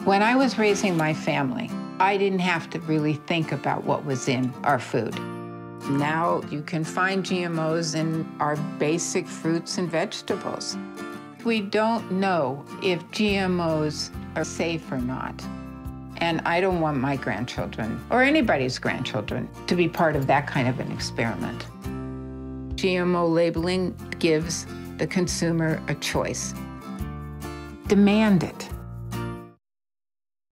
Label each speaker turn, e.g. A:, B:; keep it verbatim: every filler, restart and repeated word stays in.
A: When I was raising my family, I didn't have to really think about what was in our food. Now you can find G M Os in our basic fruits and vegetables. We don't know if G M Os are safe or not. And I don't want my grandchildren, or anybody's grandchildren, to be part of that kind of an experiment. G M O labeling gives the consumer a choice. Demand it.